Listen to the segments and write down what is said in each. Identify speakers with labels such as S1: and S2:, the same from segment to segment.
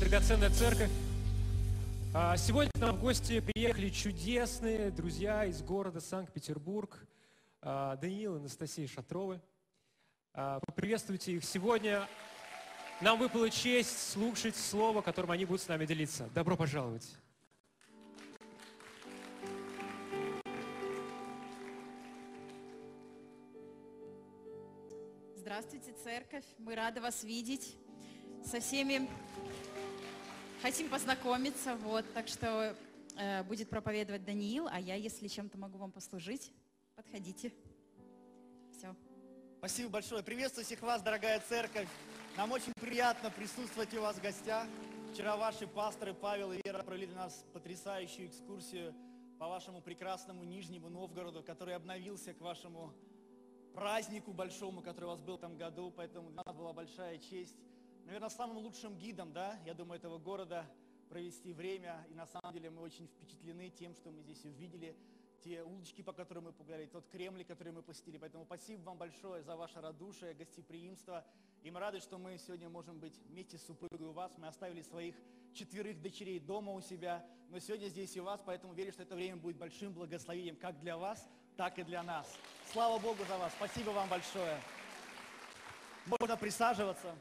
S1: драгоценная церковь. Сегодня к нам в гости приехали чудесные друзья из города Санкт-Петербург, Даниил и Анастасия Шатровы. Поприветствуйте их. Сегодня нам выпала честь слушать слово, которым они будут с нами делиться. Добро пожаловать.
S2: Здравствуйте, церковь. Мы рады вас видеть. Со всеми хотим познакомиться. Так что будет проповедовать Даниил, а я, если чем-то могу вам послужить, подходите. Все.
S3: Спасибо большое. Приветствую всех вас, дорогая церковь. Нам очень приятно присутствовать у вас в гостях. Вчера ваши пасторы Павел и Вера провели для нас потрясающую экскурсию по вашему прекрасному Нижнему Новгороду, который обновился к вашему празднику большому, который у вас был в этом году. Поэтому для нас была большая честь, наверное, самым лучшим гидом, я думаю, этого города провести время. И на самом деле мы очень впечатлены тем, что мы здесь увидели, те улочки, по которым мы погуляли, тот Кремль, который мы посетили. Поэтому спасибо вам большое за ваше радушие, гостеприимство. И мы рады, что мы сегодня можем быть вместе с супругой у вас. Мы оставили своих 4 дочерей дома у себя, но сегодня здесь и у вас, поэтому верю, что это время будет большим благословением как для вас, так и для нас. Слава Богу за вас. Спасибо вам большое. Можно присаживаться.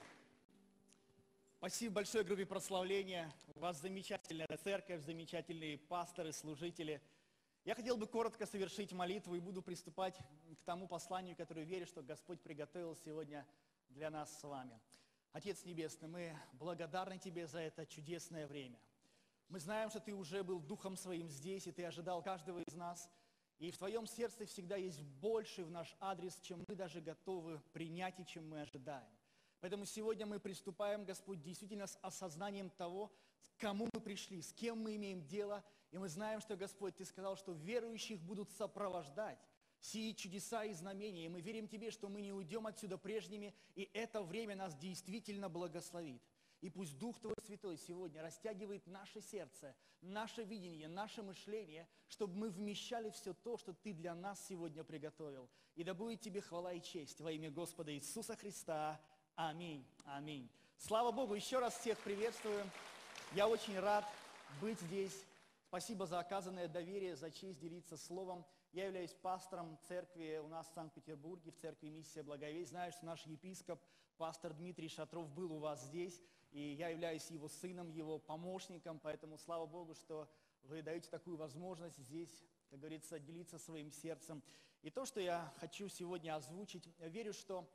S3: Спасибо большое группе прославления. У вас замечательная церковь, замечательные пасторы, служители. Я хотел бы коротко совершить молитву и буду приступать к тому посланию, которое верю, что Господь приготовил сегодня для нас с вами. Отец Небесный, мы благодарны Тебе за это чудесное время. Мы знаем, что Ты уже был Духом Своим здесь, и Ты ожидал каждого из нас. И в Твоем сердце всегда есть больше в наш адрес, чем мы даже готовы принять и чем мы ожидаем. Поэтому сегодня мы приступаем, Господь, действительно с осознанием того, к кому мы пришли, с кем мы имеем дело. И мы знаем, что, Господь, Ты сказал, что верующих будут сопровождать сии чудеса и знамения. И мы верим Тебе, что мы не уйдем отсюда прежними, и это время нас действительно благословит. И пусть Дух Твой Святой сегодня растягивает наше сердце, наше видение, наше мышление, чтобы мы вмещали все то, что Ты для нас сегодня приготовил. И да будет Тебе хвала и честь во имя Господа Иисуса Христа. Аминь. Аминь. Слава Богу, еще раз всех приветствую. Я очень рад быть здесь. Спасибо за оказанное доверие, за честь делиться словом. Я являюсь пастором церкви у нас в Санкт-Петербурге, в церкви «Миссия Благовесть». Знаю, что наш епископ, пастор Дмитрий Шатров, был у вас здесь. И я являюсь его сыном, его помощником. Поэтому слава Богу, что вы даете такую возможность здесь, как говорится, делиться своим сердцем. И то, что я хочу сегодня озвучить, я верю, что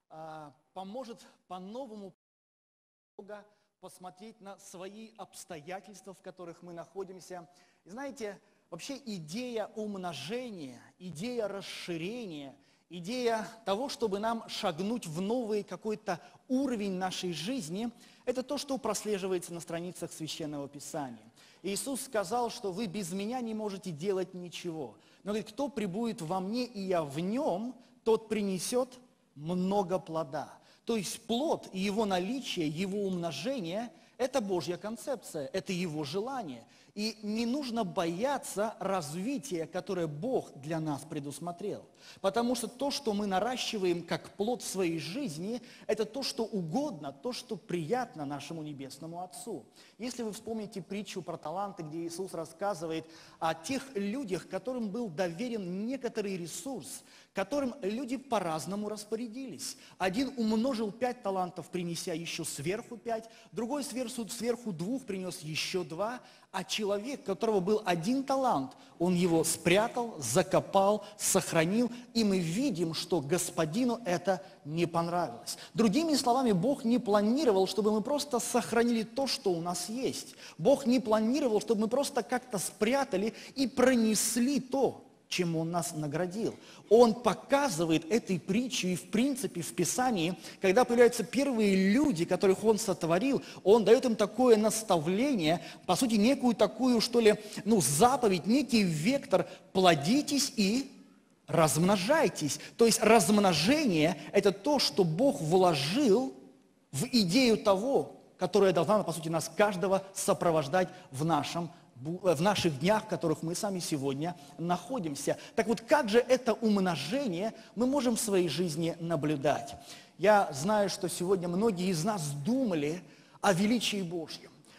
S3: поможет по-новому Бога посмотреть на свои обстоятельства, в которых мы находимся. И знаете, вообще идея умножения, идея расширения, идея того, чтобы нам шагнуть в новый какой-то уровень нашей жизни, это то, что прослеживается на страницах Священного Писания. Иисус сказал, что вы без меня не можете делать ничего. Но говорит, кто пребудет во мне и я в нем, тот принесет много плода. То есть плод и его наличие, его умножение – это Божья концепция, это Его желание. И не нужно бояться развития, которое Бог для нас предусмотрел. Потому что то, что мы наращиваем как плод в своей жизни, это то, что угодно, то, что приятно нашему Небесному Отцу. Если вы вспомните притчу про таланты, где Иисус рассказывает о тех людях, которым был доверен некоторый ресурс, которым люди по-разному распорядились. Один умножил 5 талантов, принеся еще сверху 5, другой сверху 2 принес еще 2, а человек, у которого был 1 талант, он его спрятал, закопал, сохранил, и мы видим, что Господину это не понравилось. Другими словами, Бог не планировал, чтобы мы просто сохранили то, что у нас есть. Бог не планировал, чтобы мы просто как-то спрятали и пронесли то, чем Он нас наградил. Он показывает этой притчей и в принципе в Писании, когда появляются первые люди, которых Он сотворил, Он дает им такое наставление, по сути, некую такую, заповедь, некий вектор: плодитесь и размножайтесь. То есть размножение – это то, что Бог вложил в идею того, которая должна, по сути, нас каждого сопровождать в наших днях, в которых мы сами сегодня находимся. Так вот, как же это умножение мы можем в своей жизни наблюдать? Я знаю, что сегодня многие из нас думали о величии Божьем.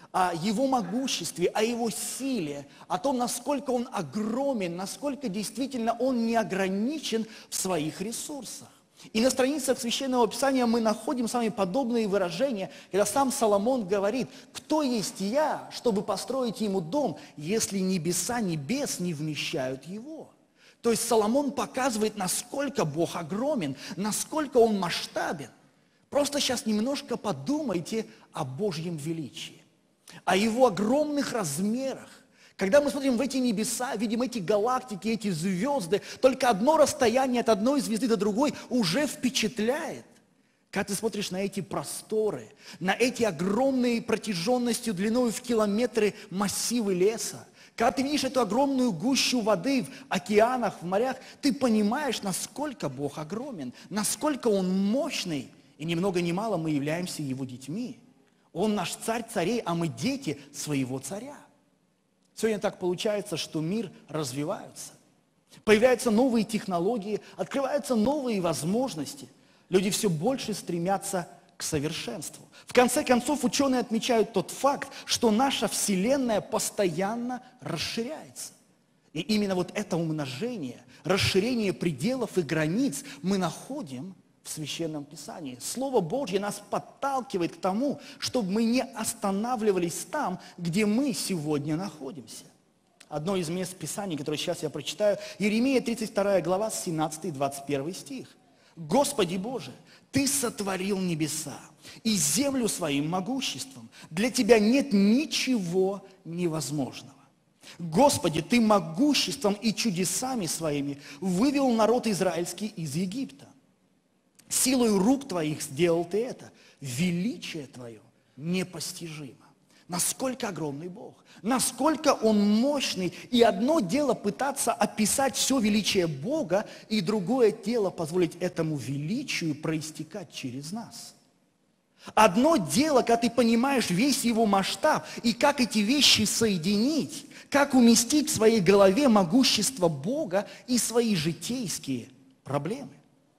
S3: о Его могуществе, о Его силе, о том, насколько Он огромен, насколько действительно Он не ограничен в своих ресурсах. И на страницах Священного Писания мы находим с вами подобные выражения, когда сам Соломон говорит: «Кто есть я, чтобы построить ему дом, если небеса небес не вмещают его?» То есть Соломон показывает, насколько Бог огромен, насколько Он масштабен. Просто сейчас немножко подумайте о Божьем величии, о Его огромных размерах. Когда мы смотрим в эти небеса, видим эти галактики, эти звезды, только одно расстояние от одной звезды до другой уже впечатляет. Когда ты смотришь на эти просторы, на эти огромные протяженностью, длиной в километры массивы леса, когда ты видишь эту огромную гущу воды в океанах, в морях, ты понимаешь, насколько Бог огромен, насколько Он мощный. И ни много ни мало мы являемся Его детьми. Он наш царь царей, а мы дети своего царя. Сегодня так получается, что мир развивается. Появляются новые технологии, открываются новые возможности. Люди все больше стремятся к совершенству. В конце концов, ученые отмечают тот факт, что наша Вселенная постоянно расширяется. И именно вот это умножение, расширение пределов и границ мы находим в Священном Писании. Слово Божье нас подталкивает к тому, чтобы мы не останавливались там, где мы сегодня находимся. Одно из мест Писания, которое сейчас я прочитаю, Иеремия 32 глава, 17-21 стих. «Господи Боже, Ты сотворил небеса и землю своим могуществом. Для Тебя нет ничего невозможного. Господи, Ты могуществом и чудесами своими вывел народ израильский из Египта. Силой рук Твоих сделал Ты это. Величие Твое непостижимо». Насколько огромный Бог, насколько Он мощный. И одно дело пытаться описать все величие Бога, и другое дело позволить этому величию проистекать через нас. Одно дело, когда ты понимаешь весь Его масштаб, и как эти вещи соединить, как уместить в своей голове могущество Бога и свои житейские проблемы.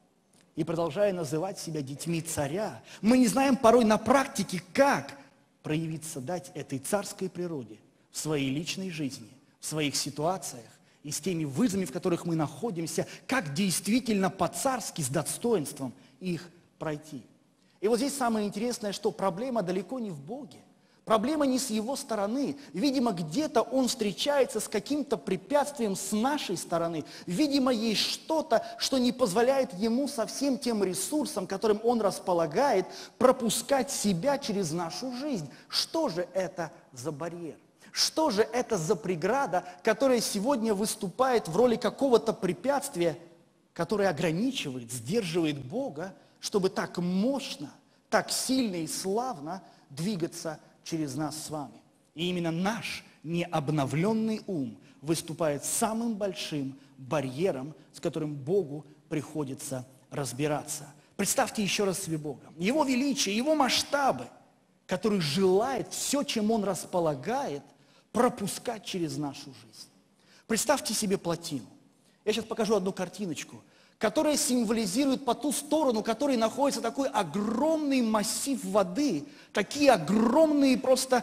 S3: И продолжая называть себя детьми царя, мы не знаем порой на практике, как проявиться, дать этой царской природе в своей личной жизни, в своих ситуациях и с теми вызовами, в которых мы находимся, как действительно по-царски, с достоинством их пройти. И вот здесь самое интересное, что проблема далеко не в Боге. Проблема не с Его стороны. Видимо, где-то Он встречается с каким-то препятствием с нашей стороны. Видимо, есть что-то, что не позволяет Ему со всем тем ресурсом, которым Он располагает, пропускать себя через нашу жизнь. Что же это за барьер? Что же это за преграда, которая сегодня выступает в роли какого-то препятствия, которое ограничивает, сдерживает Бога, чтобы так мощно, так сильно и славно двигаться через нас с вами. И именно наш необновленный ум выступает самым большим барьером, с которым Богу приходится разбираться. Представьте еще раз себе Бога. Его величие, Его масштабы, который желает все, чем Он располагает, пропускать через нашу жизнь. Представьте себе плотину. Я сейчас покажу одну картиночку, которая символизирует по ту сторону, которой находится такой огромный массив воды, такие огромные просто,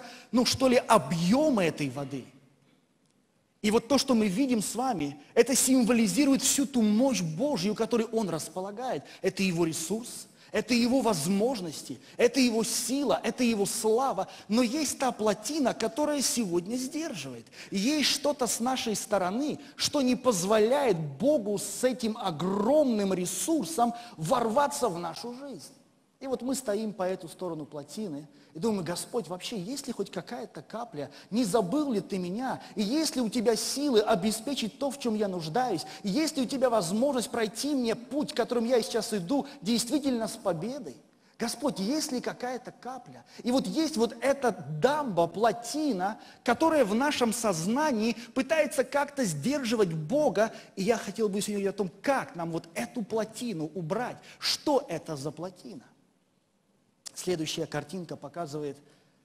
S3: объемы этой воды. И вот то, что мы видим с вами, это символизирует всю ту мощь Божью, которой Он располагает. Это Его ресурс, это Его возможности, это Его сила, это Его слава. Но есть та плотина, которая сегодня сдерживает. Есть что-то с нашей стороны, что не позволяет Богу с этим огромным ресурсом ворваться в нашу жизнь. И вот мы стоим по эту сторону плотины и думаем: Господь, вообще есть ли хоть какая-то капля? Не забыл ли Ты меня? И есть ли у Тебя силы обеспечить то, в чем я нуждаюсь? И есть ли у Тебя возможность пройти мне путь, которым я сейчас иду, действительно с победой? Господь, есть ли какая-то капля? И вот есть вот эта дамба, плотина, которая в нашем сознании пытается как-то сдерживать Бога. И я хотел бы сегодня говорить о том, как нам вот эту плотину убрать. Что это за плотина? Следующая картинка показывает,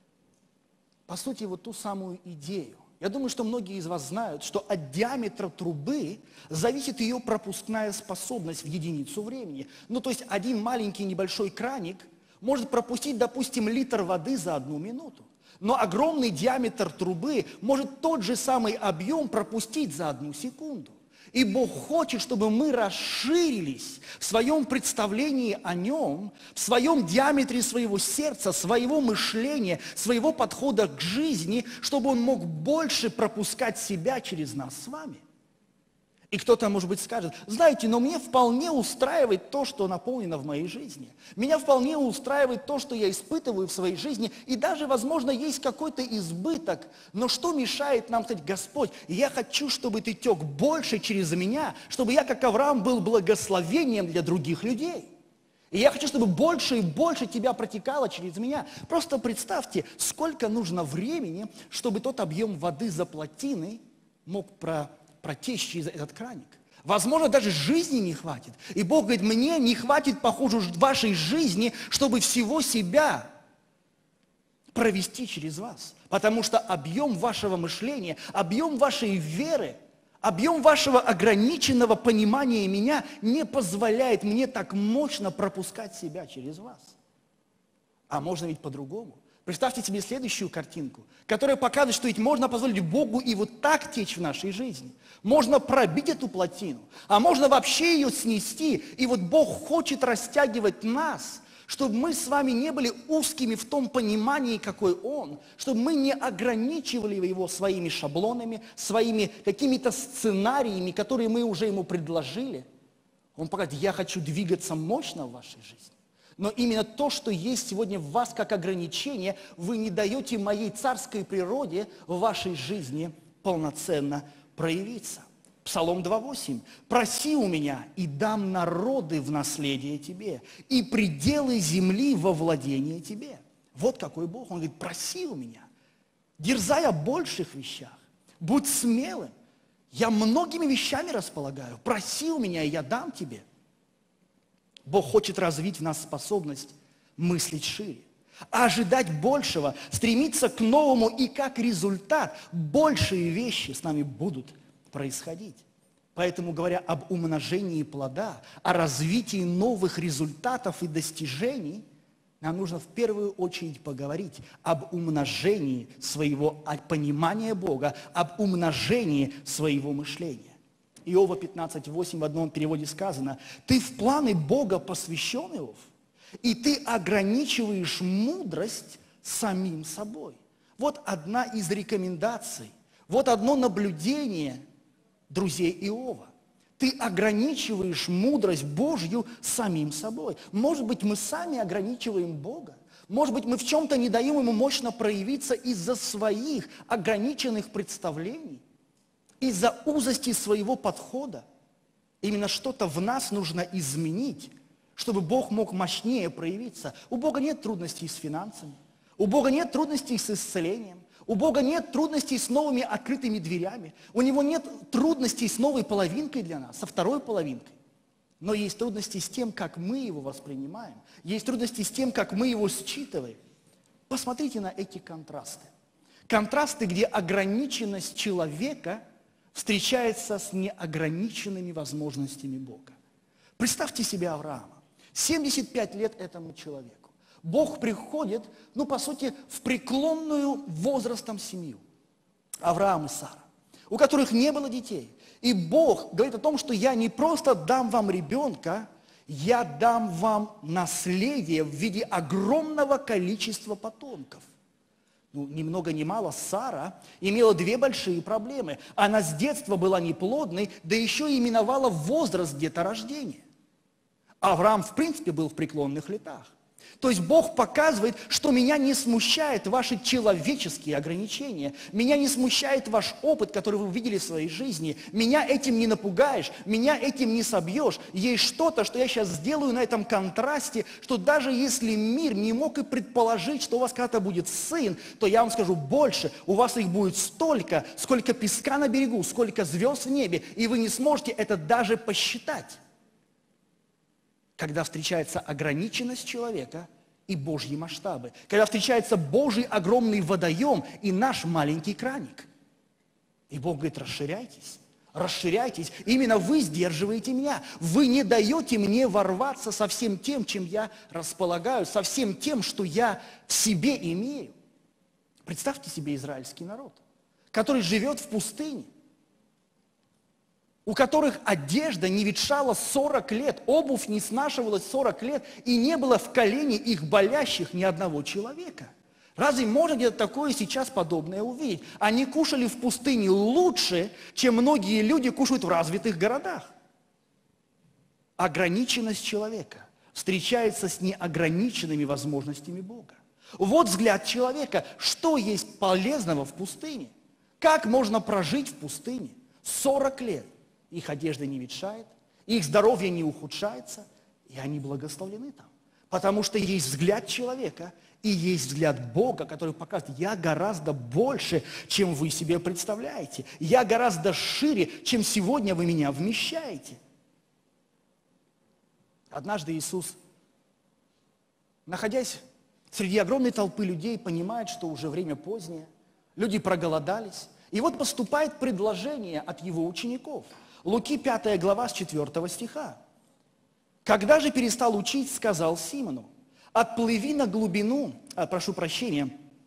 S3: по сути, вот ту самую идею. Я думаю, что многие из вас знают, что от диаметра трубы зависит ее пропускная способность в единицу времени. То есть один маленький небольшой краник может пропустить, допустим, литр воды за 1 минуту.
S4: Но огромный диаметр трубы может тот же самый объем пропустить за 1 секунду. И Бог хочет, чтобы мы расширились в своем представлении о Нем, в своем диаметре своего сердца, своего мышления, своего подхода к жизни, чтобы Он мог больше пропускать себя через нас с вами. И кто-то, может быть, скажет: знаете, но мне вполне устраивает то, что наполнено в моей жизни. Меня вполне устраивает то, что я испытываю в своей жизни. И даже, возможно, есть какой-то избыток. Но что мешает нам сказать: Господь, я хочу, чтобы Ты тек больше через меня, чтобы я, как Авраам, был благословением для других людей. И я хочу, чтобы больше и больше Тебя протекало через меня. Просто представьте, сколько нужно времени, чтобы тот объем воды за плотиной мог протечь через этот краник. Возможно, даже жизни не хватит. И Бог говорит: мне не хватит, похоже, вашей жизни, чтобы всего себя провести через вас. Потому что объем вашего мышления, объем вашей веры, объем вашего ограниченного понимания меня не позволяет мне так мощно пропускать себя через вас. А можно ведь по-другому. Представьте себе следующую картинку, которая показывает, что ведь можно позволить Богу и вот так течь в нашей жизни. Можно пробить эту плотину, а можно вообще ее снести. И вот Бог хочет растягивать нас, чтобы мы с вами не были узкими в том понимании, какой Он, чтобы мы не ограничивали Его своими шаблонами, своими какими-то сценариями, которые мы уже Ему предложили. Он показывает: я хочу двигаться мощно в вашей жизни. Но именно то, что есть сегодня в вас как ограничение, вы не даете моей царской природе в вашей жизни полноценно проявиться. Псалом 2:8. «Проси у меня, и дам народы в наследие тебе, и пределы земли во владение тебе». Вот какой Бог. Он говорит: проси у меня, дерзай о больших вещах, будь смелым. Я многими вещами располагаю. Проси у меня, и я дам тебе. Бог хочет развить в нас способность мыслить шире, ожидать большего, стремиться к новому, и как результат большие вещи с нами будут происходить. Поэтому, говоря об умножении плода, о развитии новых результатов и достижений, нам нужно в первую очередь поговорить об умножении своего понимания Бога, об умножении своего мышления. Иова 15:8 в одном переводе сказано: «Ты в планы Бога посвящен, Иов, и ты ограничиваешь мудрость самим собой». Вот одна из рекомендаций, вот одно наблюдение друзей Иова. Ты ограничиваешь мудрость Божью самим собой. Может быть, мы сами ограничиваем Бога. Может быть, мы в чем-то не даем Ему мощно проявиться из-за своих ограниченных представлений, из-за узости своего подхода. Именно что-то в нас нужно изменить, чтобы Бог мог мощнее проявиться. У Бога нет трудностей с финансами, у Бога нет трудностей с исцелением, у Бога нет трудностей с новыми открытыми дверями, у Него нет трудностей с новой половинкой для нас, со второй половинкой. Но есть трудности с тем, как мы Его воспринимаем, есть трудности с тем, как мы Его считываем. Посмотрите на эти контрасты. Контрасты, где ограниченность человека встречается с неограниченными возможностями Бога. Представьте себе Авраама. 75 лет этому человеку. Бог приходит, по сути, в преклонную возрастом семью. Авраам и Сара, у которых не было детей. И Бог говорит о том, что я не просто дам вам ребенка, я дам вам наследие в виде огромного количества потомков. Ни много ни мало Сара имела 2 большие проблемы. Она с детства была неплодной, да еще и миновала возраст деторождения. Авраам, в принципе, был в преклонных летах. То есть Бог показывает, что меня не смущает ваши человеческие ограничения, меня не смущает ваш опыт, который вы увидели в своей жизни, меня этим не напугаешь, меня этим не собьешь. Есть что-то, что я сейчас сделаю на этом контрасте, что даже если мир не мог и предположить, что у вас когда-то будет сын, то я вам скажу больше, у вас их будет столько, сколько песка на берегу, сколько звезд в небе, и вы не сможете это даже посчитать. Когда встречается ограниченность человека и Божьи масштабы. Когда встречается Божий огромный водоем и наш маленький краник. И Бог говорит: расширяйтесь, расширяйтесь. Именно вы сдерживаете меня. Вы не даете мне ворваться со всем тем, чем я располагаю, со всем тем, что я в себе имею. Представьте себе израильский народ, который живет в пустыне, у которых одежда не ветшала 40 лет, обувь не снашивалась 40 лет, и не было в колене их болящих ни одного человека. Разве можно где-то такое сейчас подобное увидеть? Они кушали в пустыне лучше, чем многие люди кушают в развитых городах. Ограниченность человека встречается с неограниченными возможностями Бога. Вот взгляд человека, что есть полезного в пустыне. Как можно прожить в пустыне 40 лет? Их одежда не ветшает, их здоровье не ухудшается, и они благословлены там. Потому что есть взгляд человека и есть взгляд Бога, который показывает, я гораздо больше, чем вы себе представляете. Я гораздо шире, чем сегодня вы меня вмещаете. Однажды Иисус, находясь среди огромной толпы людей, понимает, что уже время позднее, люди проголодались. И вот поступает предложение от его учеников. Луки 5 глава с 4 стиха. «Когда же перестал учить, сказал Симону, отплыви на глубину, прошу прощения,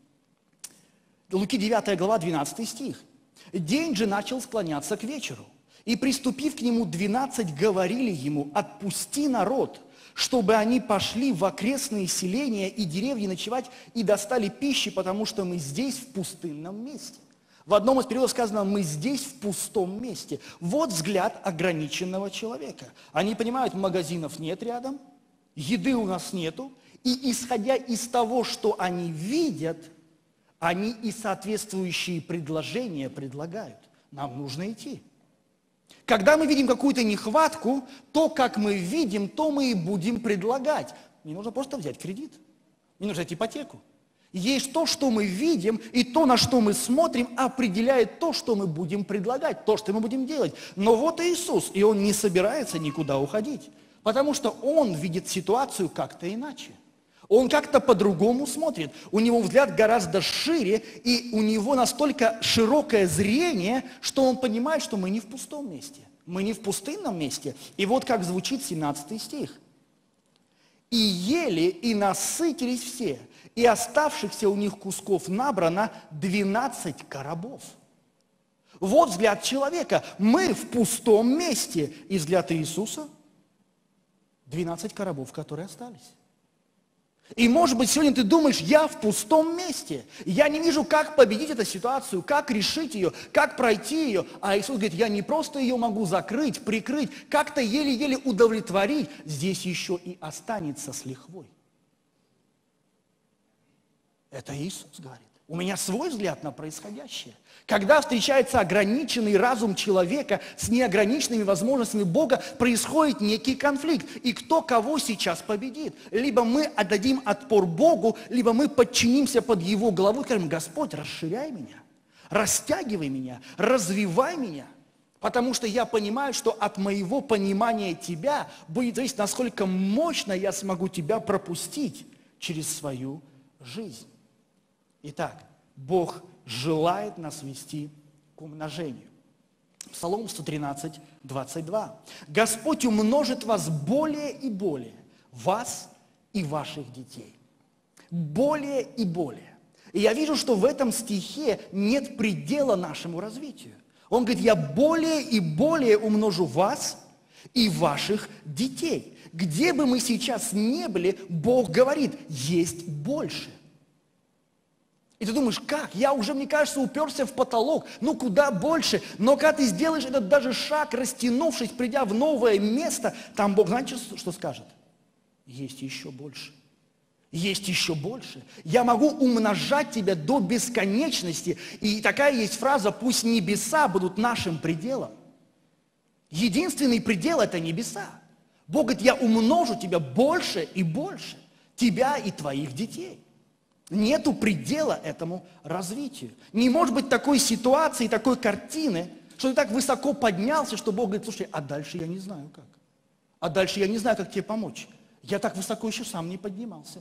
S4: Луки 9 глава 12 стих. День же начал склоняться к вечеру, и, приступив к нему 12, говорили ему, отпусти народ, чтобы они пошли в окрестные селения и деревни ночевать и достали пищи, потому что мы здесь в пустынном месте». В одном из переводов сказано, мы здесь в пустом месте. Вот взгляд ограниченного человека. Они понимают, магазинов нет рядом, еды у нас нету, и исходя из того, что они видят, они и соответствующие предложения предлагают. Нам нужно идти. Когда мы видим какую-то нехватку, то, как мы видим, то мы и будем предлагать. Не нужно просто взять кредит, не нужно взять ипотеку. Есть то, что мы видим, и то, на что мы смотрим, определяет то, что мы будем предлагать, то, что мы будем делать. Но вот Иисус, и Он не собирается никуда уходить, потому что Он видит ситуацию как-то иначе. Он как-то по-другому смотрит. У Него взгляд гораздо шире, и у Него настолько широкое зрение, что Он понимает, что мы не в пустом месте. Мы не в пустынном месте. И вот как звучит 17 стих. «И ели, и насытились все, и оставшихся у них кусков набрано 12 коробов». Вот взгляд человека. Мы в пустом месте. И взгляд Иисуса – 12 коробов, которые остались. И, может быть, сегодня ты думаешь, я в пустом месте. Я не вижу, как победить эту ситуацию, как решить ее, как пройти ее. А Иисус говорит, я не просто ее могу закрыть, прикрыть, как-то еле-еле удовлетворить. Здесь еще и останется с лихвой. Это Иисус говорит. У меня свой взгляд на происходящее. Когда встречается ограниченный разум человека с неограниченными возможностями Бога, происходит некий конфликт. И кто кого сейчас победит? Либо мы отдадим отпор Богу, либо мы подчинимся под Его главу и скажем, Господь, расширяй меня, растягивай меня, развивай меня. Потому что я понимаю, что от моего понимания Тебя будет зависеть, насколько мощно я смогу Тебя пропустить через свою жизнь. Итак, Бог желает нас вести к умножению. Псалом 113, 22. «Господь умножит вас более и более, вас и ваших детей». Более и более. И я вижу, что в этом стихе нет предела нашему развитию. Он говорит, я более и более умножу вас и ваших детей. Где бы мы сейчас не были, Бог говорит, есть больше. И ты думаешь, как? Я уже, мне кажется, уперся в потолок. Ну, куда больше? Но когда ты сделаешь этот даже шаг, растянувшись, придя в новое место, там Бог, знаете, что скажет? Есть еще больше. Есть еще больше. Я могу умножать тебя до бесконечности. И такая есть фраза, пусть небеса будут нашим пределом. Единственный предел – это небеса. Бог говорит, я умножу тебя больше и больше. Тебя и твоих детей. Нету предела этому развитию. Не может быть такой ситуации, такой картины, что ты так высоко поднялся, что Бог говорит, слушай, а дальше я не знаю как. А дальше я не знаю, как тебе помочь. Я так высоко еще сам не поднимался.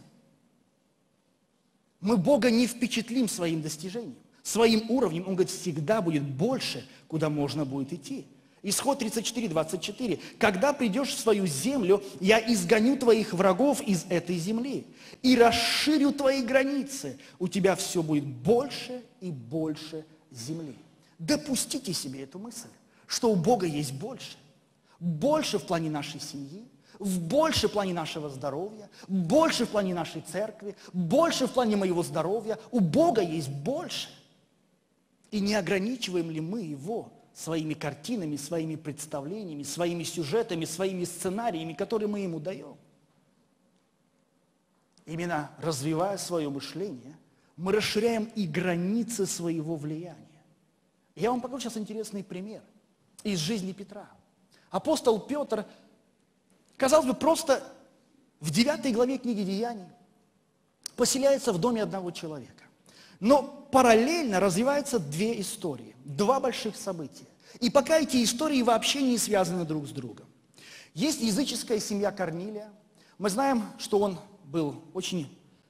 S4: Мы Бога не впечатлим своим достижением, своим уровнем. Он говорит, всегда будет больше, куда можно будет идти. Исход 34, 24. «Когда придешь в свою землю, я изгоню твоих врагов из этой земли и расширю твои границы. У тебя все будет больше и больше земли». Допустите себе эту мысль, что у Бога есть больше. Больше в плане нашей семьи, больше в плане нашего здоровья, больше в плане нашей церкви, больше в плане моего здоровья. У Бога есть больше. И не ограничиваем ли мы Его своими картинами, своими представлениями, своими сюжетами, своими сценариями, которые мы Ему даем? Именно развивая свое мышление, мы расширяем и границы своего влияния. Я вам покажу сейчас интересный пример из жизни Петра. Апостол Петр, казалось бы, просто в 9 главе книги Деяний поселяется в доме одного человека. Но параллельно развиваются две истории, два больших события. И пока эти истории вообще не связаны друг с другом. Есть языческая семья Корнилия. Мы знаем, что он был очень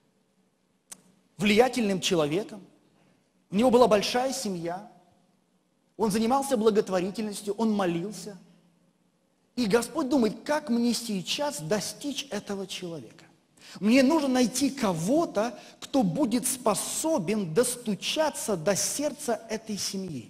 S4: влиятельным человеком. У него была большая семья. Он занимался благотворительностью, он молился. И Господь думает, как мне сейчас достичь этого человека? Мне нужно найти кого-то, кто будет способен достучаться до сердца этой семьи.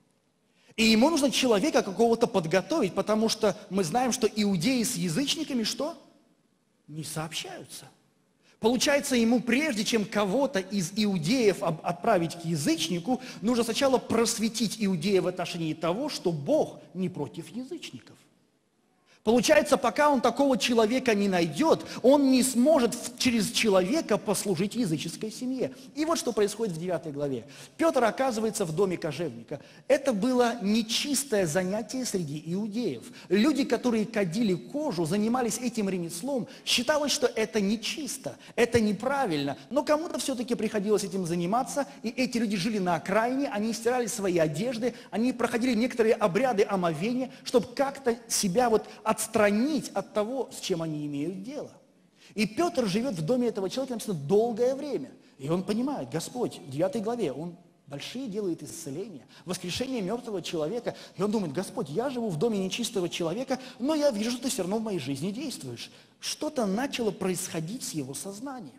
S4: И ему нужно человека какого-то подготовить, потому что мы знаем, что иудеи с язычниками что? Не сообщаются. Получается, ему прежде чем кого-то из иудеев отправить к язычнику, нужно сначала просветить иудеев в отношении того, что Бог не против язычников. Получается, пока он такого человека не найдет, он не сможет через человека послужить языческой семье. И вот что происходит в 9 главе. Петр оказывается в доме кожевника. Это было нечистое занятие среди иудеев. Люди, которые кадили кожу, занимались этим ремеслом, считалось, что это нечисто, это неправильно. Но кому-то все-таки приходилось этим заниматься, и эти люди жили на окраине, они стирали свои одежды, они проходили некоторые обряды омовения, чтобы как-то себя отстранить от того, с чем они имеют дело. И Петр живет в доме этого человека, написано, долгое время. И он понимает, Господь, в 9 главе, он большие делает исцеления, воскрешение мертвого человека. И он думает, Господь, я живу в доме нечистого человека, но я вижу, что ты все равно в моей жизни действуешь. Что-то начало происходить с его сознанием.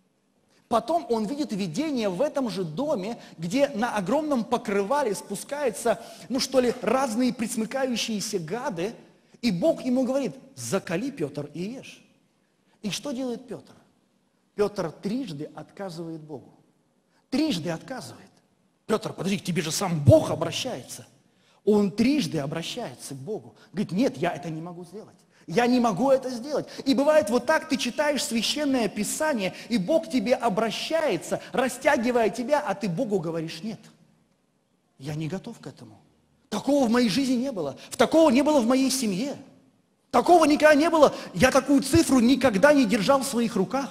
S4: Потом он видит видение в этом же доме, где на огромном покрывале спускаются, разные присмыкающиеся гады, и Бог ему говорит, закали, Петр, и ешь. И что делает Петр? Петр трижды отказывает Богу. Трижды отказывает. Петр, подожди, к тебе же сам Бог обращается. Он трижды обращается к Богу. Говорит, нет, я это не могу сделать. Я не могу это сделать. И бывает вот так, ты читаешь Священное Писание, и Бог к тебе обращается, растягивая тебя, а ты Богу говоришь, нет, я не готов к этому. Такого в моей жизни не было. Такого не было в моей семье. Такого никогда не было. Я такую цифру никогда не держал в своих руках.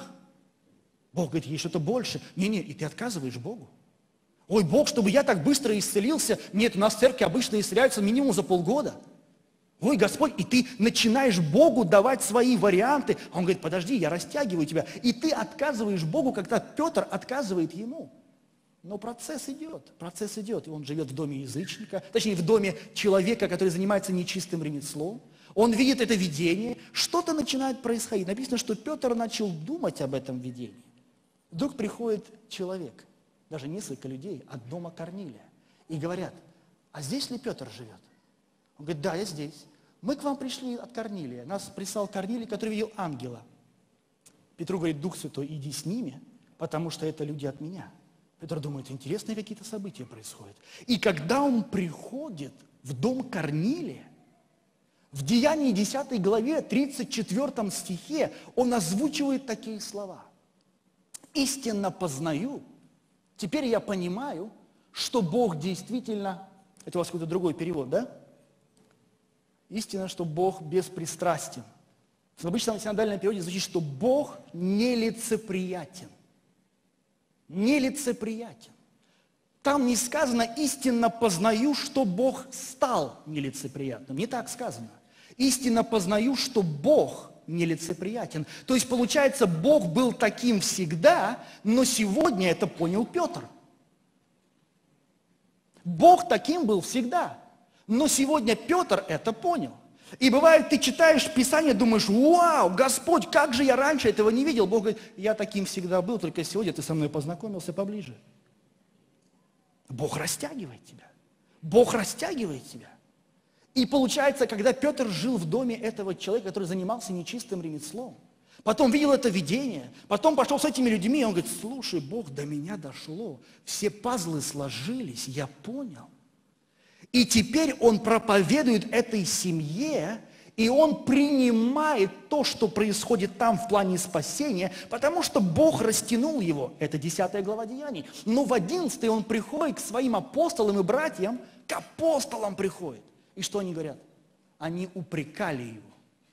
S4: Бог говорит, есть что-то больше. Не-не, и ты отказываешь Богу. Ой, Бог, чтобы я так быстро исцелился. Нет, у нас в церкви обычно исцеляются минимум за полгода. Ой, Господь, и ты начинаешь Богу давать свои варианты. А Он говорит, подожди, я растягиваю тебя. И ты отказываешь Богу, когда Петр отказывает ему. Но процесс идет, и он живет в доме язычника, точнее, в доме человека, который занимается нечистым ремеслом. Он видит это видение, что-то начинает происходить. Написано, что Петр начал думать об этом видении. Вдруг приходит человек, даже несколько людей от дома Корнилия, и говорят, а здесь ли Петр живет? Он говорит, да, я здесь. Мы к вам пришли от Корнилия. Нас прислал Корнилий, который видел ангела. Петру говорит, Дух Святой, иди с ними, потому что это люди от меня. Петр думает, интересные какие-то события происходят. И когда он приходит в дом Корнилия, в Деянии 10 главе, 34 стихе, он озвучивает такие слова. «Истинно познаю, теперь я понимаю, что Бог действительно...» Это у вас какой-то другой перевод, да? «Истинно, что Бог беспристрастен». В обычном синодальном переводе звучит, что Бог нелицеприятен. Нелицеприятен. Там не сказано «истинно познаю, что Бог стал нелицеприятным». Не так сказано. «Истинно познаю, что Бог нелицеприятен». То есть, получается, Бог был таким всегда, но сегодня это понял Петр. Бог таким был всегда. Но сегодня Петр это понял. И бывает, ты читаешь Писание, думаешь, вау, Господь, как же я раньше этого не видел. Бог говорит, я таким всегда был, только сегодня ты со мной познакомился поближе. Бог растягивает тебя. Бог растягивает тебя. И получается, когда Петр жил в доме этого человека, который занимался нечистым ремеслом, потом видел это видение, потом пошел с этими людьми, и он говорит, слушай, Бог, до меня дошло, все пазлы сложились, я понял. И теперь он проповедует этой семье, и он принимает то, что происходит там в плане спасения, потому что Бог растянул его. Это 10 глава Деяний. Но в 11 он приходит к своим апостолам и братьям, к апостолам приходит. И что они говорят? Они упрекали его.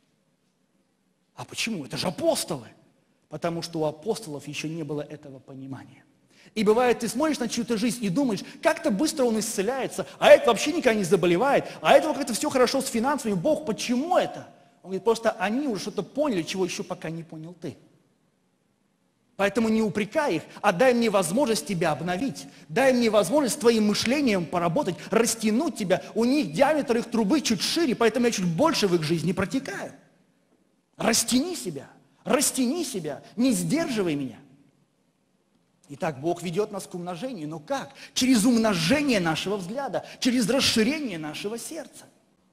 S4: А почему? Это же апостолы. Потому что у апостолов еще не было этого понимания. И бывает, ты смотришь на чью-то жизнь и думаешь, как-то быстро он исцеляется, а это вообще никогда не заболевает, а этого как-то все хорошо с финансами. Бог, почему это? Он говорит, просто они уже что-то поняли, чего еще пока не понял ты. Поэтому не упрекай их, а дай мне возможность тебя обновить. Дай мне возможность с твоим мышлением поработать, растянуть тебя. У них диаметр их трубы чуть шире, поэтому я чуть больше в их жизни протекаю. Растяни себя, не сдерживай меня. Итак, Бог ведет нас к умножению. Но как? Через умножение нашего взгляда, через расширение нашего сердца.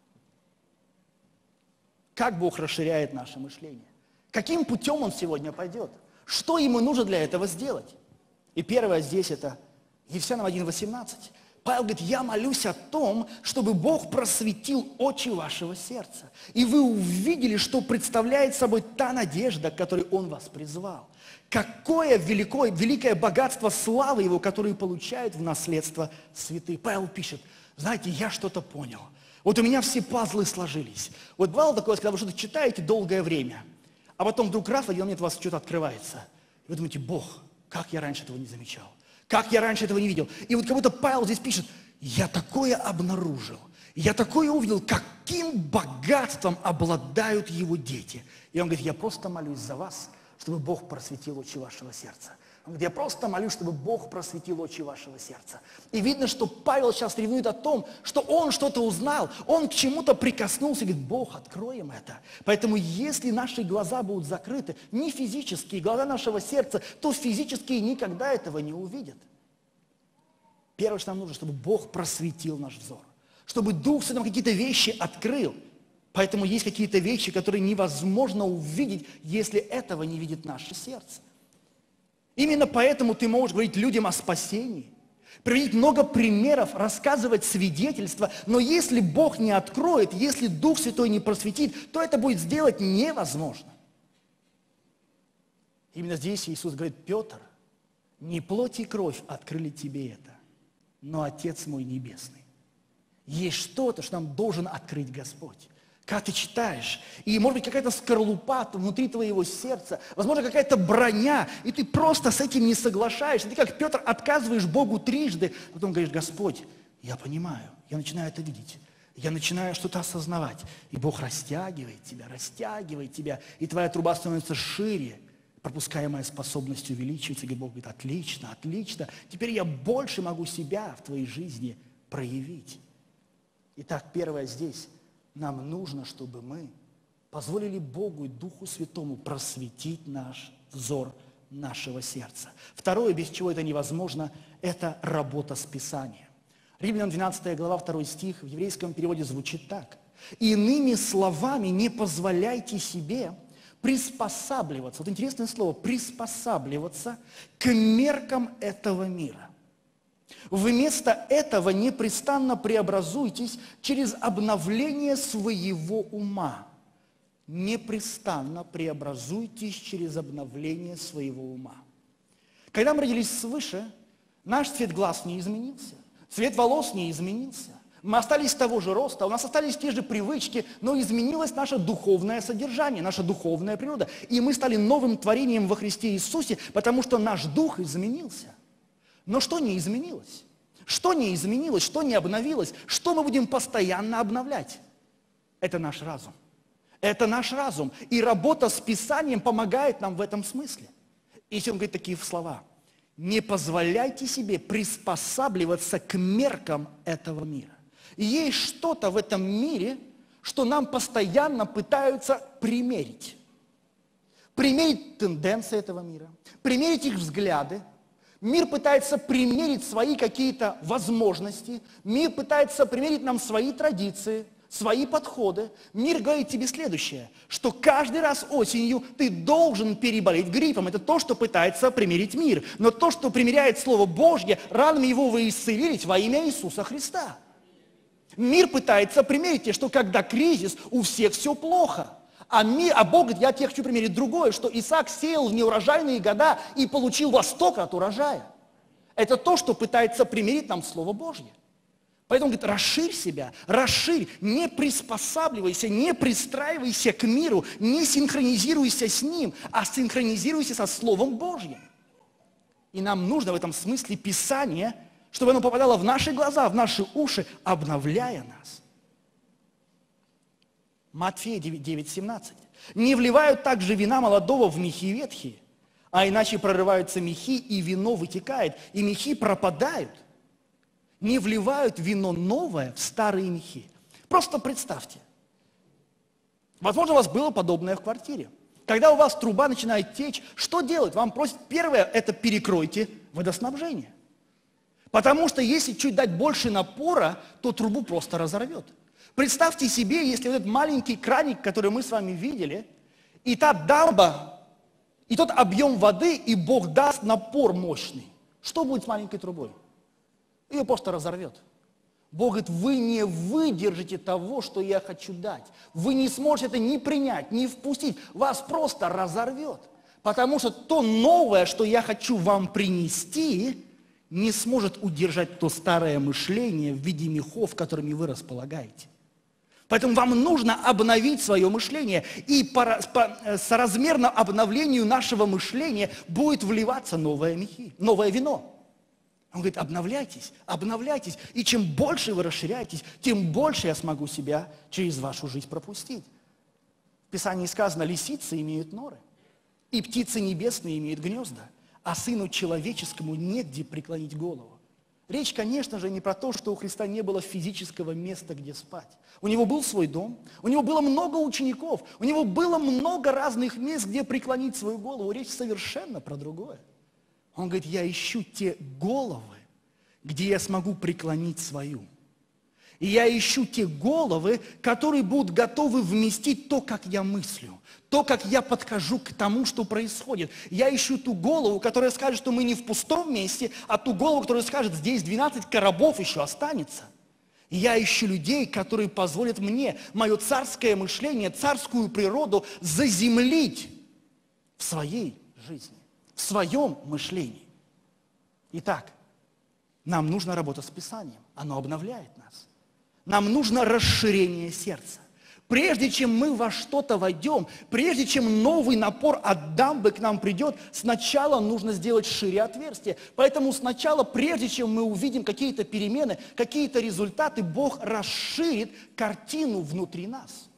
S4: Как Бог расширяет наше мышление? Каким путем Он сегодня пойдет? Что Ему нужно для этого сделать? И первое здесь это Ефесянам 1:18. Павел говорит, я молюсь о том, чтобы Бог просветил очи вашего сердца. И вы увидели, что представляет собой та надежда, к которой Он вас призвал. Какое великое богатство славы Его, которое получают в наследство святые. Павел пишет, знаете, я что-то понял. Вот у меня все пазлы сложились. Вот бывало такое, когда вы что-то читаете долгое время, а потом вдруг раз в один момент у вас что-то открывается. И вы думаете, Бог, как я раньше этого не замечал? Как я раньше этого не видел? И вот как будто Павел здесь пишет, я такое обнаружил, я такое увидел, каким богатством обладают его дети. И он говорит, я просто молюсь за вас, чтобы Бог просветил очи вашего сердца. Он говорит, я просто молюсь, чтобы Бог просветил очи вашего сердца. И видно, что Павел сейчас ревнует о том, что он что-то узнал, он к чему-то прикоснулся, и говорит, Бог, откроем это. Поэтому если наши глаза будут закрыты, не физические, глаза нашего сердца, то физические никогда этого не увидят. Первое, что нам нужно, чтобы Бог просветил наш взор, чтобы Дух Святой нам какие-то вещи открыл. Поэтому есть какие-то вещи, которые невозможно увидеть, если этого не видит наше сердце. Именно поэтому ты можешь говорить людям о спасении, приводить много примеров, рассказывать свидетельства, но если Бог не откроет, если Дух Святой не просветит, то это будет сделать невозможно. Именно здесь Иисус говорит, Петр, не плоть и кровь открыли тебе это, но Отец мой Небесный. Есть что-то, что нам должен открыть Господь. Когда ты читаешь, и может быть какая-то скорлупа внутри твоего сердца, возможно какая-то броня, и ты просто с этим не соглашаешься. Ты как Петр отказываешь Богу трижды, потом говоришь, Господь, я понимаю, я начинаю это видеть, я начинаю что-то осознавать. И Бог растягивает тебя, и твоя труба становится шире, пропускаемая способность увеличивается, и Бог говорит, отлично, теперь я больше могу себя в твоей жизни проявить. Итак, первое здесь. Нам нужно, чтобы мы позволили Богу и Духу Святому просветить наш взор нашего сердца. Второе, без чего это невозможно, это работа с Писанием. Римлянам 12 глава, 2 стих в еврейском переводе звучит так. «Иными словами, не позволяйте себе приспосабливаться». Вот интересное слово, приспосабливаться к меркам этого мира. Вместо этого непрестанно преобразуйтесь через обновление своего ума. Непрестанно преобразуйтесь через обновление своего ума. Когда мы родились свыше, наш цвет глаз не изменился, цвет волос не изменился. Мы остались того же роста, у нас остались те же привычки, но изменилось наше духовное содержание, наша духовная природа. И мы стали новым творением во Христе Иисусе, потому что наш дух изменился. Но что не изменилось? Что не изменилось? Что не обновилось? Что мы будем постоянно обновлять? Это наш разум. Это наш разум. И работа с Писанием помогает нам в этом смысле. И он говорит такие слова. Не позволяйте себе приспосабливаться к меркам этого мира. И есть что-то в этом мире, что нам постоянно пытаются примерить. Примерить тенденции этого мира, примерить их взгляды. Мир пытается примерить свои какие-то возможности. Мир пытается примерить нам свои традиции, свои подходы. Мир говорит тебе следующее, что каждый раз осенью ты должен переболеть гриппом. Это то, что пытается примерить мир. Но то, что примеряет Слово Божье, ранами его вы исцелились во имя Иисуса Христа. Мир пытается примерить тебе, что когда кризис, у всех все плохо. А Бог говорит, я тебе хочу примерить другое, что Исаак сеял в неурожайные года и получил во 100 крат урожая. Это то, что пытается примирить нам Слово Божье. Поэтому, говорит, расширь себя, расширь, не приспосабливайся, не пристраивайся к миру, не синхронизируйся с ним, а синхронизируйся со Словом Божьим. И нам нужно в этом смысле Писание, чтобы оно попадало в наши глаза, в наши уши, обновляя нас. Матфея 9:17. Не вливают также вина молодого в мехи ветхие, а иначе прорываются мехи, и вино вытекает, и мехи пропадают. Не вливают вино новое в старые мехи. Просто представьте. Возможно, у вас было подобное в квартире. Когда у вас труба начинает течь, что делать? Вам просят, первое, это перекройте водоснабжение. Потому что если чуть дать больше напора, то трубу просто разорвет. Представьте себе, если вот этот маленький краник, который мы с вами видели, и та дамба, и тот объем воды, и Бог даст напор мощный. Что будет с маленькой трубой? Ее просто разорвет. Бог говорит, вы не выдержите того, что я хочу дать. Вы не сможете это ни принять, ни впустить. Вас просто разорвет. Потому что то новое, что я хочу вам принести, не сможет удержать то старое мышление в виде мехов, которыми вы располагаете. Поэтому вам нужно обновить свое мышление. И соразмерно обновлению нашего мышления будет вливаться новое вино. Он говорит, обновляйтесь, обновляйтесь. И чем больше вы расширяетесь, тем больше я смогу себя через вашу жизнь пропустить. В Писании сказано, лисицы имеют норы, и птицы небесные имеют гнезда, а сыну человеческому негде преклонить голову. Речь, конечно же, не про то, что у Христа не было физического места, где спать. У него был свой дом, у него было много учеников, у него было много разных мест, где преклонить свою голову. Речь совершенно про другое. Он говорит, я ищу те головы, где я смогу преклонить свою. И я ищу те головы, которые будут готовы вместить то, как я мыслю, то, как я подхожу к тому, что происходит. Я ищу ту голову, которая скажет, что мы не в пустом месте, а ту голову, которая скажет, здесь 12 коробов еще останется. И я ищу людей, которые позволят мне мое царское мышление, царскую природу заземлить в своей жизни, в своем мышлении. Итак, нам нужна работа с Писанием, оно обновляет нас. Нам нужно расширение сердца. Прежде чем мы во что-то войдем, прежде чем новый напор от дамбы к нам придет, сначала нужно сделать шире отверстие. Поэтому сначала, прежде чем мы увидим какие-то перемены, какие-то результаты, Бог расширит картину внутри нас.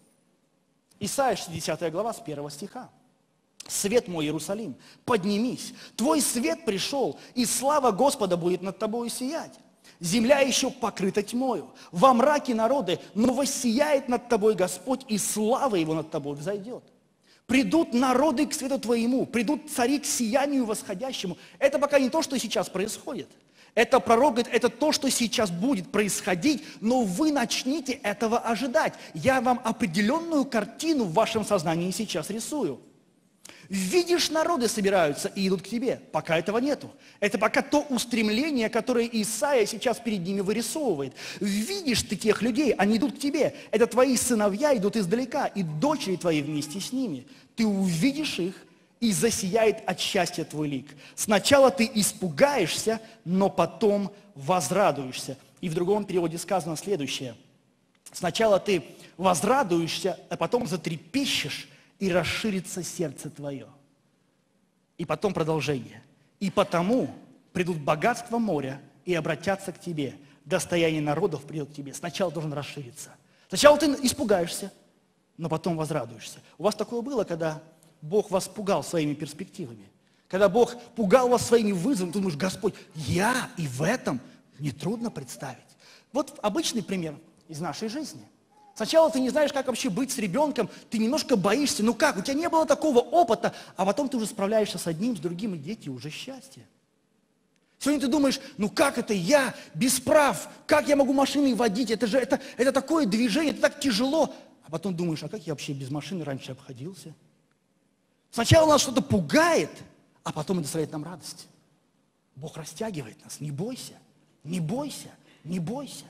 S4: Исайя 60 глава с 1 стиха. «Свет мой, Иерусалим, поднимись, твой свет пришел, и слава Господа будет над тобою сиять. Земля еще покрыта тьмою, во мраке народы, но воссияет над тобой Господь, и слава Его над тобой взойдет. Придут народы к свету твоему, придут цари к сиянию восходящему». Это пока не то, что сейчас происходит. Это пророк говорит, это то, что сейчас будет происходить, но вы начните этого ожидать. Я вам определенную картину в вашем сознании сейчас рисую. Видишь, народы собираются и идут к тебе. Пока этого нету. Это пока то устремление, которое Исаия сейчас перед ними вырисовывает. Видишь ты тех людей, они идут к тебе. Это твои сыновья идут издалека, и дочери твои вместе с ними. Ты увидишь их, и засияет от счастья твой лик. Сначала ты испугаешься, но потом возрадуешься. И в другом переводе сказано следующее. Сначала ты возрадуешься, а потом затрепещешь, и расширится сердце твое. И потом продолжение. И потому придут богатства моря и обратятся к тебе. Достояние народов придет к тебе. Сначала должен расшириться. Сначала ты испугаешься, но потом возрадуешься. У вас такое было, когда Бог вас пугал своими перспективами? Когда Бог пугал вас своими вызовами, ты думаешь, Господь, я и в этом нетрудно представить. Вот обычный пример. из нашей жизни. Сначала ты не знаешь, как вообще быть с ребенком, ты немножко боишься, ну как, у тебя не было такого опыта, а потом ты уже справляешься с одним, с другим, и дети уже счастье. Сегодня ты думаешь, ну как это я без прав, как я могу машины водить, это такое движение, это так тяжело. А потом думаешь, а как я вообще без машины раньше обходился? Сначала нас что-то пугает, а потом это доставляет нам радость. Бог растягивает нас, не бойся, не бойся, не бойся.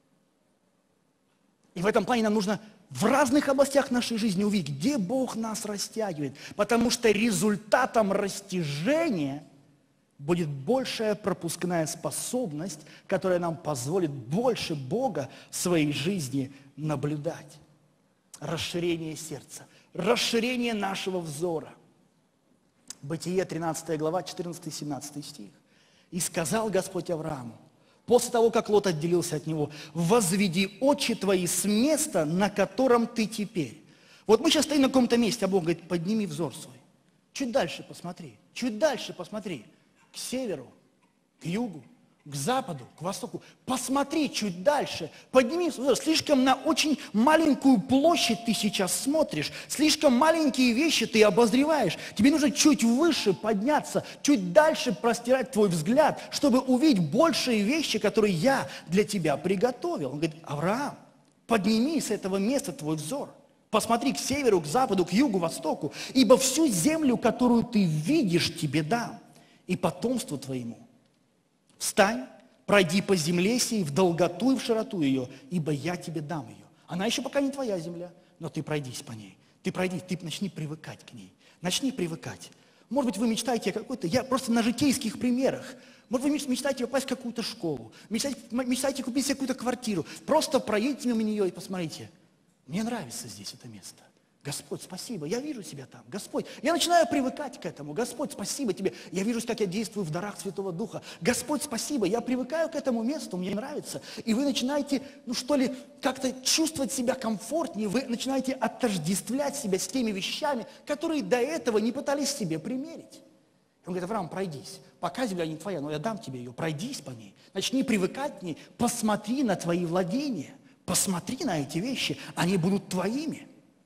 S4: И в этом плане нам нужно в разных областях нашей жизни увидеть, где Бог нас растягивает. Потому что результатом растяжения будет большая пропускная способность, которая нам позволит больше Бога в своей жизни наблюдать. Расширение сердца, расширение нашего взора. Бытие, 13 глава, 14-17 стих. «И сказал Господь Аврааму, после того, как Лот отделился от него, возведи очи твои с места, на котором ты теперь». Вот мы сейчас стоим на каком-то месте, а Бог говорит, подними взор свой. Чуть дальше посмотри, чуть дальше посмотри. К северу, к югу, к западу, к востоку. Посмотри чуть дальше, подними взор. Слишком на очень маленькую площадь ты сейчас смотришь, слишком маленькие вещи ты обозреваешь. Тебе нужно чуть выше подняться, чуть дальше простирать твой взгляд, чтобы увидеть большие вещи, которые я для тебя приготовил. Он говорит, Авраам, подними с этого места твой взор. Посмотри к северу, к западу, к югу, востоку, ибо всю землю, которую ты видишь, тебе дам, и потомству твоему. Встань, пройди по земле сей в долготу и в широту ее, ибо я тебе дам ее. Она еще пока не твоя земля, но ты пройдись по ней. Ты пройди, ты начни привыкать к ней. Начни привыкать. Может быть, вы мечтаете о какой-то, я просто на житейских примерах. Может, вы мечтаете попасть в какую-то школу, мечтаете купить себе какую-то квартиру. Просто проедьте мимо нее и посмотрите. Мне нравится здесь это место. Господь, спасибо, я вижу себя там. Господь, я начинаю привыкать к этому. Господь, спасибо тебе. Я вижу, как я действую в дарах Святого Духа. Господь, спасибо, я привыкаю к этому месту, мне нравится. И вы начинаете, как-то чувствовать себя комфортнее. Вы начинаете отождествлять себя с теми вещами, которые до этого не пытались себе примерить. Он говорит, Авраам, пройдись. Пока земля не твоя, но я дам тебе ее. Пройдись по ней. Начни привыкать к ней. Посмотри на твои владения. Посмотри на эти вещи. Они будут твоими.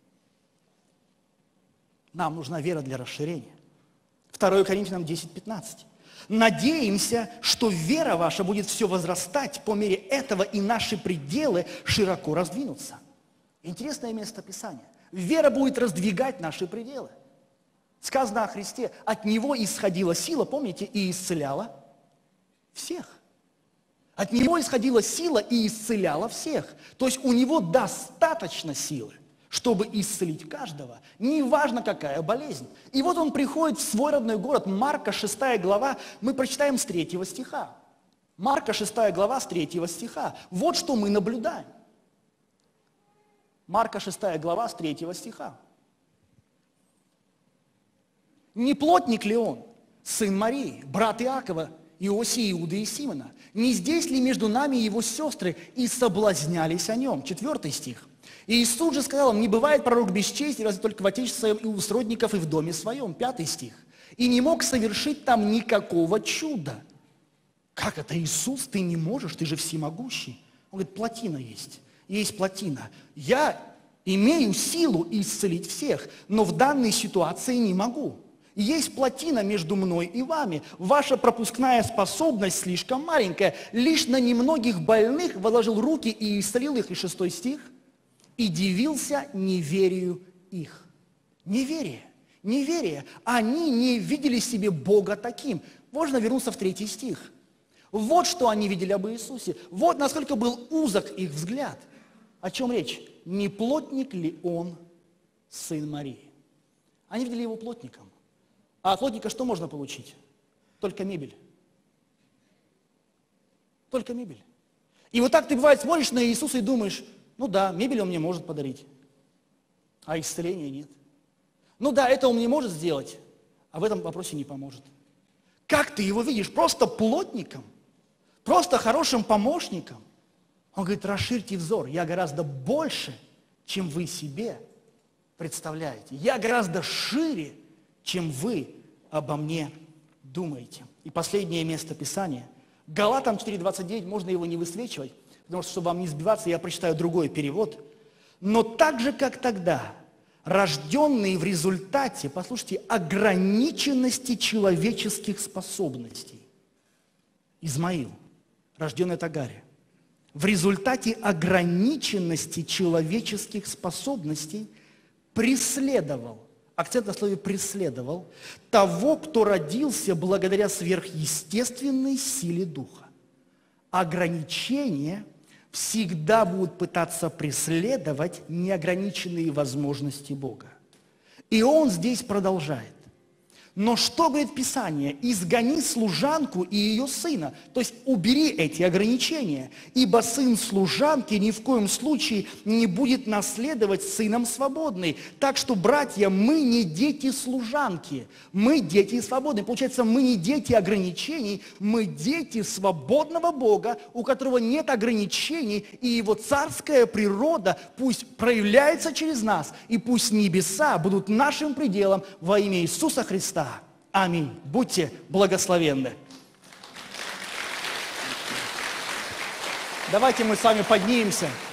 S4: Нам нужна вера для расширения. 2 Коринфянам 10:15. Надеемся, что вера ваша будет все возрастать, по мере этого и наши пределы широко раздвинутся. Интересное место Писания. Вера будет раздвигать наши пределы. Сказано о Христе, от Него исходила сила, помните, и исцеляла всех. От Него исходила сила и исцеляла всех. То есть у Него достаточно силы, чтобы исцелить каждого, неважно какая болезнь. И вот он приходит в свой родной город, Марка 6 глава, мы прочитаем с 3 стиха. Марка 6 глава с 3 стиха. Вот что мы наблюдаем. Марка 6 глава с 3 стиха. «Не плотник ли он, сын Марии, брат Иакова, Иосии, Иуды и Симона? Не здесь ли между нами его сестры и соблазнялись о нем?» 4 стих. «И Иисус же сказал им, не бывает пророк без чести, разве только в отечестве своем и у сродников, и в доме своем». 5 стих. «И не мог совершить там никакого чуда». Как это, Иисус, ты не можешь, ты же всемогущий. Он говорит, плотина есть плотина. Я имею силу исцелить всех, но в данной ситуации не могу. Есть плотина между мной и вами. Ваша пропускная способность слишком маленькая. Лишь на немногих больных возложил руки и исцелил их». И 6 стих. «И дивился неверию их». Неверие. Они не видели себе Бога таким. Можно вернуться в 3 стих. Вот что они видели об Иисусе. Вот насколько был узок их взгляд. О чем речь? Не плотник ли он, сын Марии? Они видели его плотником. А от плотника что можно получить? Только мебель. Только мебель. И вот так ты, бывает, смотришь на Иисуса и думаешь, ну да, мебель он мне может подарить, а исцеления нет. Ну да, это он мне может сделать, а в этом вопросе не поможет. Как ты его видишь? Просто плотником? Просто хорошим помощником? Он говорит, расширьте взор, я гораздо больше, чем вы себе представляете. Я гораздо шире, чем вы обо мне думаете. И последнее место Писания. Галатам 4:29, можно его не высвечивать. Потому что, чтобы вам не сбиваться, я прочитаю другой перевод. Но так же, как тогда, рожденные в результате, послушайте, ограниченности человеческих способностей. Измаил, рожденный от Агари. В результате ограниченности человеческих способностей преследовал, акцент на слове «преследовал», того, кто родился благодаря сверхъестественной силе Духа. Ограничения всегда будут пытаться преследовать неограниченные возможности Бога. И он здесь продолжает. Но что говорит Писание? «Изгони служанку и ее сына». То есть убери эти ограничения, ибо сын служанки ни в коем случае не будет наследовать с сыном свободный. Так что, братья, мы не дети служанки, мы дети свободные. Получается, мы не дети ограничений, мы дети свободного Бога, у которого нет ограничений, и его царская природа пусть проявляется через нас, и пусть небеса будут нашим пределом во имя Иисуса Христа. Аминь. Будьте благословенны. Давайте мы с вами поднимемся.